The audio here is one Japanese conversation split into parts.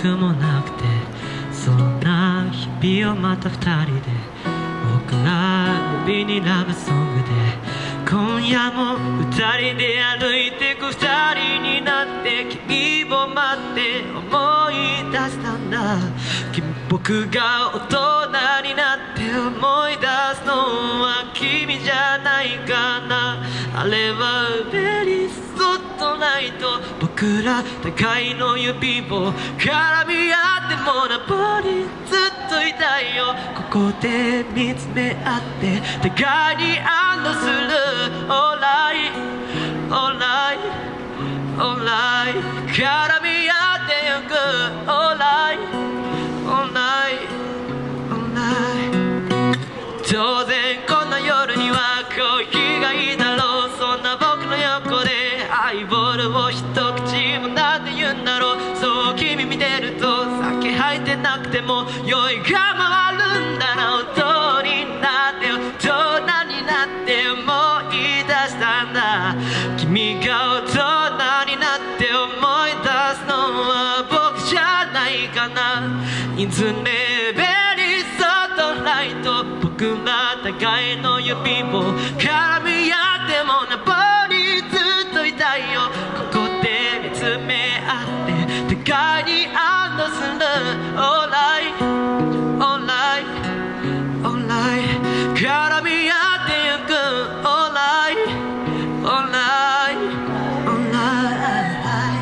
くもなくて、そんな日々をまた二人で、僕ら指にラブソングで、今夜も二人で歩いてく、二人になって君を待って思い出したんだ。僕が大人になって思い出すのは君じゃないかな。あれはベリーソットナイト、僕ら互いの指を絡み合ってもなぼりずっといたいよ。ここで見つめ合って互いに安堵する。 Alright Alright Alright 絡み合ってゆく。 Alright Alright Alright 当然こんな夜にはコーヒーがいいだろう。そんな僕の横でハイボールを一口もなんて言うんだろう。そう君見てると酒入ってなくても酔いが回るんだな。大人になって大人になって思い出したんだ。君が大人になって思い出すのは僕じゃないかな。いずれベリーソットライト、僕ら互いの指を絡み合ってもなぼりずっといたいよ。ここで見つめ合って互いに安堵する。 Alright Alright Alright 絡み合ってゆく。 Alright Alright Alright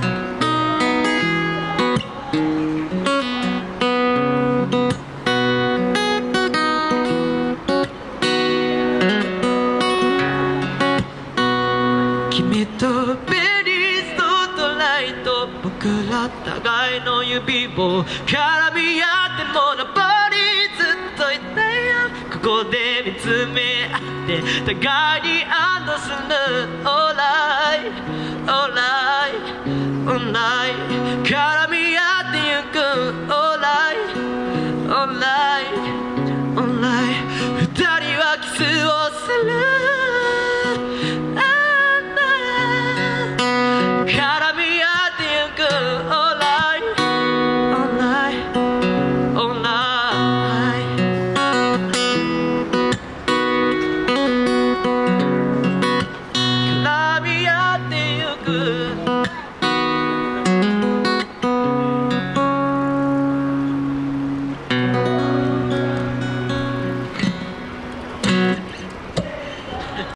君とベリーソットライト、僕ら互いの指を絡み合ってもなぼりずっといたいよ。ここで見つめ合って互いに安堵する。 Alright Alright Alright 絡み合ってゆく。 Alright Alright Alright 二人はキスをする。絡み合ってゆく。 Alright Alright Alright 絡み合ってゆく。